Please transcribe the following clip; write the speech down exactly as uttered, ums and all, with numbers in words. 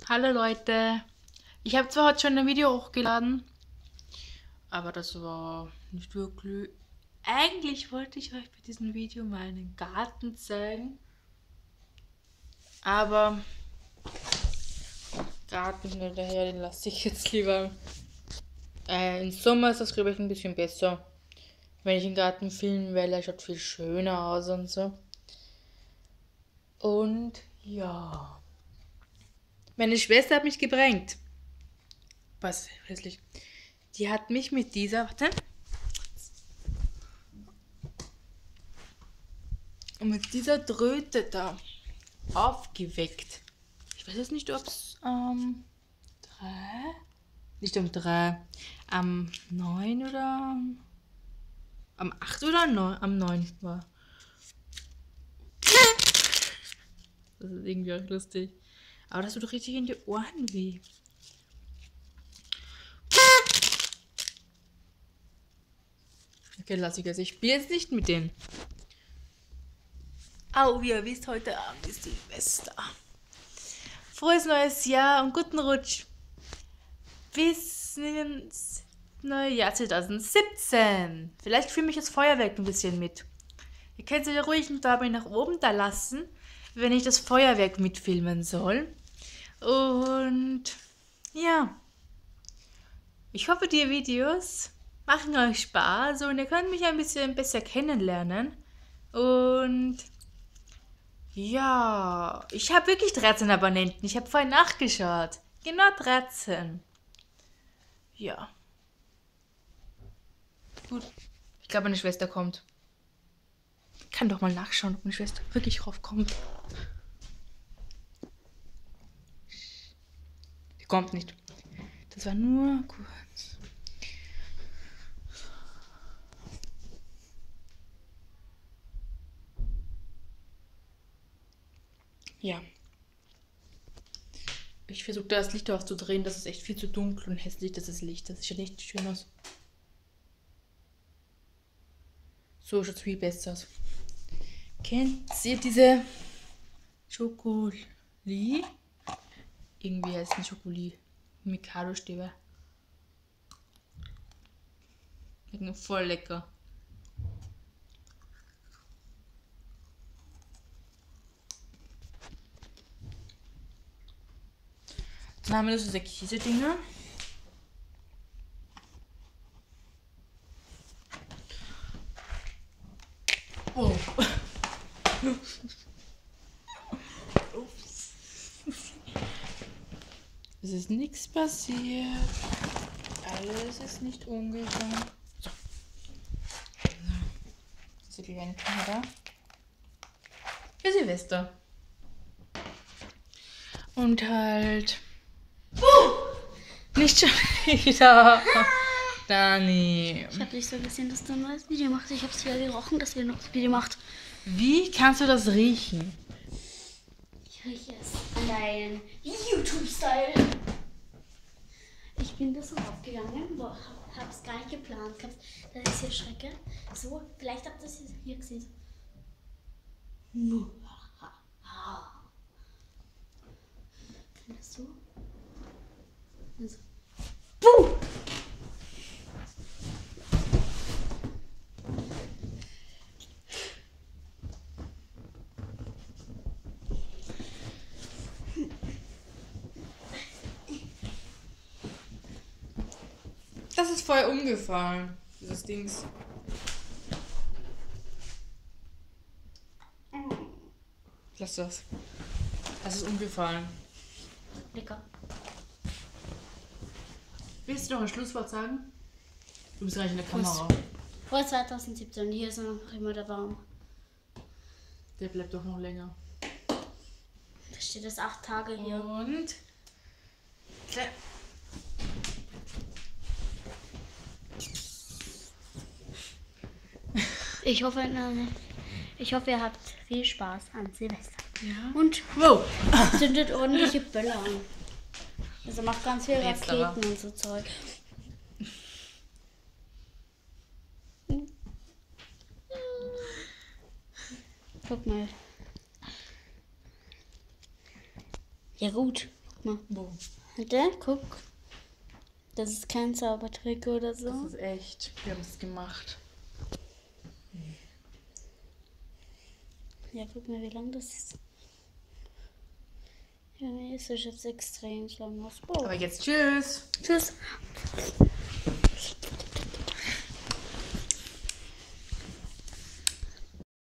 Hallo Leute, ich habe zwar heute schon ein Video hochgeladen, aber das war nicht wirklich. Eigentlich wollte ich euch bei diesem Video meinen Garten zeigen, aber Garten hin oder her, den lasse ich jetzt lieber. Äh, Im Sommer ist das, glaube ich, ein bisschen besser. Wenn ich den Garten filmen will, er schaut viel schöner aus und so. Und ja, meine Schwester hat mich geprankt. Was hässlich. Die hat mich mit dieser, warte, und mit dieser Tröte da aufgeweckt. Ich weiß jetzt nicht, ob es um drei, nicht um drei, am neun oder am acht oder neun, am neun war. Das ist irgendwie auch lustig. Aber das tut richtig in die Ohren weh. Okay, lass ich jetzt. Ich spiele jetzt nicht mit denen. Au, wie ihr wisst, heute Abend ist Silvester. Frohes neues Jahr und guten Rutsch. Bis ins neue Jahr zwanzig siebzehn. Vielleicht filme ich das Feuerwerk ein bisschen mit. Ihr könnt es ja ruhig einen Daumen nach oben da lassen, wenn ich das Feuerwerk mitfilmen soll. Und ja, ich hoffe, die Videos machen euch Spaß und ihr könnt mich ein bisschen besser kennenlernen. Und ja, ich habe wirklich dreizehn Abonnenten. Ich habe vorhin nachgeschaut. Genau dreizehn. Ja. Gut. Ich glaube, meine Schwester kommt. Ich kann doch mal nachschauen, ob meine Schwester wirklich drauf kommt. Die kommt nicht. Das war nur kurz. Ja. Ich versuche da das Licht aufzudrehen. Das ist echt viel zu dunkel und hässlich, das ist Licht. Das sieht nicht schön aus. So schaut es viel besser aus. Kennt ihr diese Schokoli? Irgendwie heißt es Schokoli. Mikado-Stäbe. Voll lecker. Dann haben wir so diese Käse-Dinger. Oh. Ups. Es ist nichts passiert. Alles ist nicht umgegangen. So. Das ist die kleine Kamera. Für Silvester. Und halt. Uh! Nicht schon wieder. Dani. Ich habe nicht so gesehen, dass du ein neues Video machst. Ich habe es ja gerochen, dass ihr ein neues Video macht. Wie kannst du das riechen? Ich rieche es an deinen YouTube-Style. Ich bin da so aufgegangen, boah, hab es gar nicht geplant gehabt, dass ich hier schrecke. So, vielleicht habt ihr es hier gesehen. Findest du? Also. Puh! Das ist voll umgefallen, dieses Dings. Lass das. Das ist umgefallen. Lecker. Willst du noch ein Schlusswort sagen? Du bist gar nicht in der Kamera. Vor zwanzig siebzehn, hier ist noch immer der Baum. Der bleibt doch noch länger. Da steht es acht Tage hier. Und... Ich hoffe, ich hoffe, ihr habt viel Spaß an Silvester. Ja. Und wow. zündet ordentliche Böller an. Also macht ganz viel Jetzt Raketen aber. und so Zeug. Guck mal. Ja gut. Guck mal. Wo? Warte, guck. Das ist kein Zaubertrick oder Das so. ist echt. Wir haben es gemacht. Ja, guck mal, wie lang das ist. Ja, nee, ist das jetzt extrem lang. Aber jetzt tschüss. Tschüss.